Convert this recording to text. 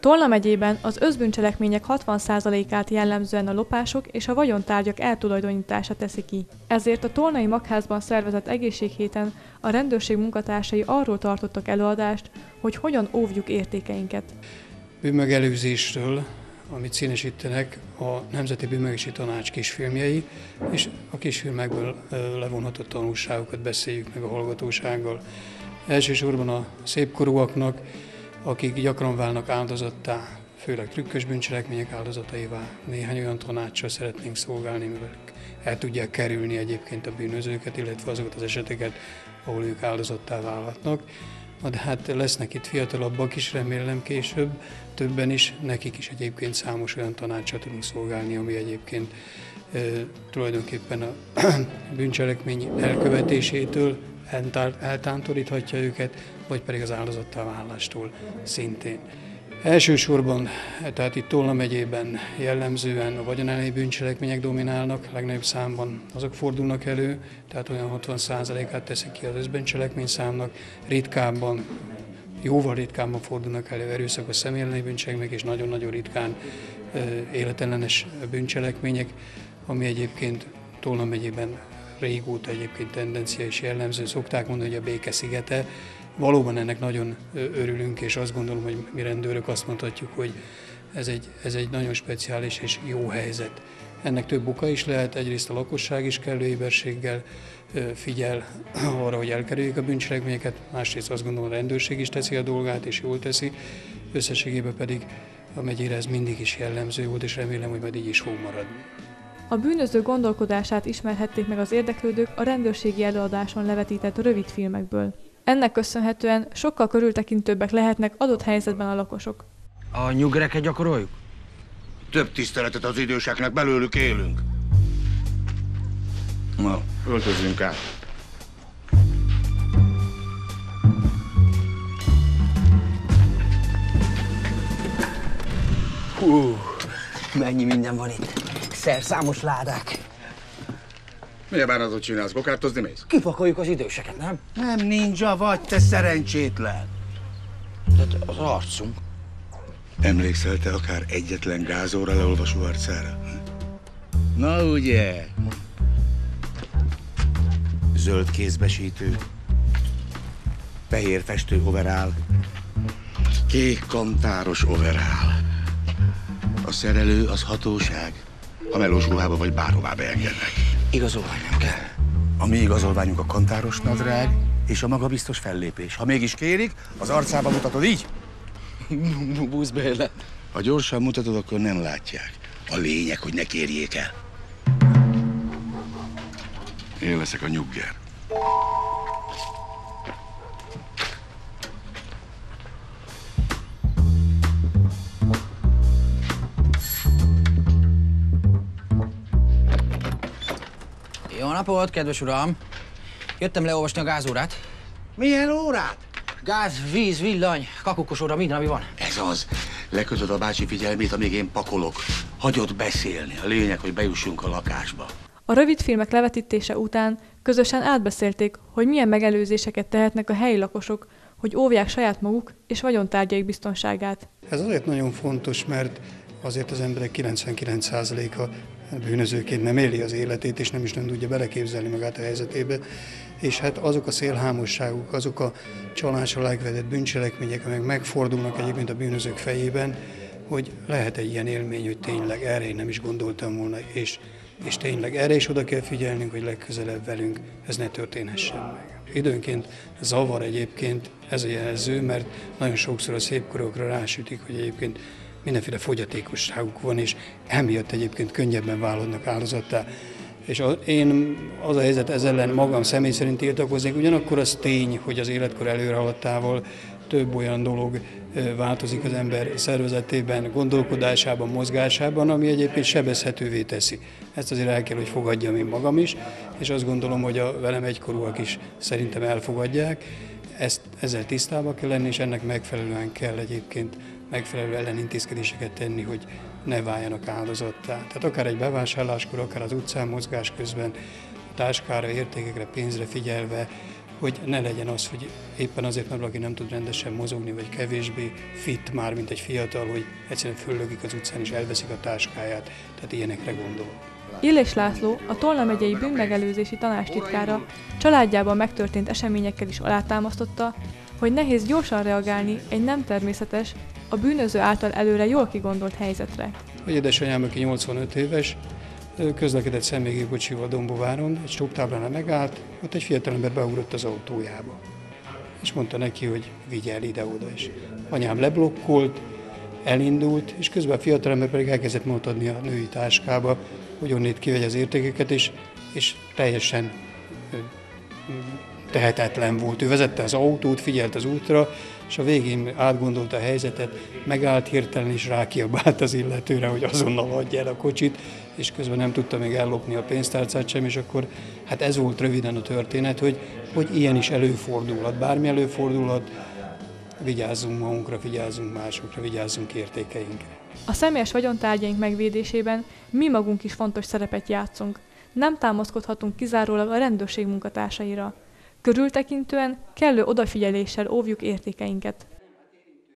Tolna megyében az özbűncselekmények 60%-át jellemzően a lopások és a vagyontárgyak eltulajdonítása teszi ki. Ezért a tolnai Magházban szervezett egészséghéten a rendőrség munkatársai arról tartottak előadást, hogy hogyan óvjuk értékeinket. Bűnmegelőzésről, amit színesítenek a Nemzeti Bűnmegelőzési Tanács kisfilmjei, és a kisfilmekből levonhatott tanulságokat beszéljük meg a hallgatósággal. Elsősorban a szépkorúaknak, akik gyakran válnak áldozattá, főleg trükkös bűncselekmények áldozataivá. Néhány olyan tanácssal szeretnénk szolgálni, mivel el tudják kerülni egyébként a bűnözőket, illetve azokat az eseteket, ahol ők áldozattá válhatnak. De hát lesznek itt fiatalabbak is, remélem később, többen is, nekik is egyébként számos olyan tanácssal tudunk szolgálni, ami egyébként tulajdonképpen a bűncselekmény elkövetésétől eltántoríthatja őket, vagy pedig az áldozattá válástól szintén. Elsősorban, tehát itt Tolna megyében jellemzően a vagyonelleni bűncselekmények dominálnak, legnagyobb számban azok fordulnak elő, tehát olyan 60%-át teszik ki az összbűncselekményszámnak, ritkábban, jóval ritkábban fordulnak elő erőszakos személyelleni bűncselekmények, és nagyon-nagyon ritkán életellenes bűncselekmények, ami egyébként Tolna megyében régóta egyébként tendencia és jellemző. Szokták mondani, hogy a béke szigete. Valóban ennek nagyon örülünk, és azt gondolom, hogy mi rendőrök azt mondhatjuk, hogy ez egy nagyon speciális és jó helyzet. Ennek több oka is lehet, egyrészt a lakosság is kellő éberséggel figyel arra, hogy elkerüljék a bűncselekményeket, másrészt azt gondolom, a rendőrség is teszi a dolgát, és jól teszi, összességében pedig a megyére ez mindig is jellemző volt, és remélem, hogy majd így is fog maradni. A bűnöző gondolkodását ismerhették meg az érdeklődők a rendőrségi előadáson levetített rövidfilmekből. Ennek köszönhetően sokkal körültekintőbbek lehetnek adott helyzetben a lakosok. A nyugereket gyakoroljuk? Több tiszteletet az időseknek, belőlük élünk. Na, öltözünk át. Hú, mennyi minden van itt. Szerszámos ládák. Milyen bánatot csinálsz? Gokártozni mész? Kipakoljuk az időseket, nem? Nem ninja vagy, te szerencsétlen. De az arcunk. Emlékszel te akár egyetlen gázóra leolvasó arcára? Na ugye? Zöld kézbesítő, fehér festő overall, kék kantáros overall. A szerelő az hatóság. A melós ruhába vagy bárhová beengednek. Igazolvány nem kell. A mi igazolványunk a kantáros nadrág és a magabiztos fellépés. Ha mégis kérik, az arcába mutatod így. Buszbérlet. Ha gyorsan mutatod, akkor nem látják. A lényeg, hogy ne kérjék el. Én leszek a nyugger. Jó napot, kedves uram! Jöttem leolvasni a gázórát. Milyen órát? Gáz, víz, villany, kakukos óra, minden, ami van. Ez az. Lekötöd a bácsi figyelmét, amíg én pakolok. Hagyod beszélni. A lényeg, hogy bejussunk a lakásba. A rövidfilmek levetítése után közösen átbeszélték, hogy milyen megelőzéseket tehetnek a helyi lakosok, hogy óvják saját maguk és vagyontárgyaik biztonságát. Ez azért nagyon fontos, mert azért az emberek 99%-a bűnözőként nem éli az életét, és nem is nem tudja beleképzelni magát a helyzetébe. És hát azok a szélhámosságok, azok a csalás alá követett bűncselekmények, amelyek megfordulnak egyébként a bűnözők fejében, hogy lehet egy ilyen élmény, hogy tényleg erre én nem is gondoltam volna, és tényleg erre is oda kell figyelnünk, hogy legközelebb velünk ez ne történhessen meg. Időnként zavar egyébként ez a jelző, mert nagyon sokszor a szépkorokra rásütik, hogy egyébként mindenféle fogyatékosságuk van, és emiatt egyébként könnyebben válódnak áldozattá. És én az a helyzet ez ellen magam személy szerint tiltakoznék, ugyanakkor az tény, hogy az életkor előrehaladtával több olyan dolog változik az ember szervezetében, gondolkodásában, mozgásában, ami egyébként sebezhetővé teszi. Ezt azért el kell, hogy fogadjam én magam is, és azt gondolom, hogy a velem egykorúak is szerintem elfogadják. Ezzel tisztában kell lenni, és ennek megfelelően kell egyébként megfelelő ellenintézkedéseket tenni, hogy ne váljanak áldozattá. Tehát akár egy bevásárláskor, akár az utcán mozgás közben, táskára, értékekre, pénzre figyelve, hogy ne legyen az, hogy éppen azért, mert valaki nem tud rendesen mozogni, vagy kevésbé fit már, mint egy fiatal, hogy egyszerűen föllökik az utcán és elveszik a táskáját. Tehát ilyenekre gondolok. Illés László, a Tolna megyei bűnmegelőzési tanácstitkára családjában megtörtént eseményekkel is alátámasztotta, hogy nehéz gyorsan reagálni egy nem természetes, a bűnöző által előre jól kigondolt helyzetre. A édesanyám, aki 85 éves, közlekedett személygépkocsival Dombováron, egy stopptáblánál megállt, ott egy fiatalember beugrott az autójába. És mondta neki, hogy vigye el ide-oda is. Anyám leblokkolt, elindult, és közben a fiatalember pedig elkezdett módot adni a női táskába, hogy onnét kivegye az értékeket, és teljesen tehetetlen volt. Ő vezette az autót, figyelt az útra, és a végén átgondolta a helyzetet, megállt hirtelen és rákiabált az illetőre, hogy azonnal adja el a kocsit, és közben nem tudta még ellopni a pénztárcát sem, és akkor hát ez volt röviden a történet, hogy ilyen is előfordulhat, bármi előfordulhat, vigyázzunk magunkra, vigyázzunk másokra, vigyázzunk értékeinkre. A személyes vagyontárgyaink megvédésében mi magunk is fontos szerepet játszunk. Nem támaszkodhatunk kizárólag a rendőrség munkatársaira. Körültekintően, kellő odafigyeléssel óvjuk értékeinket.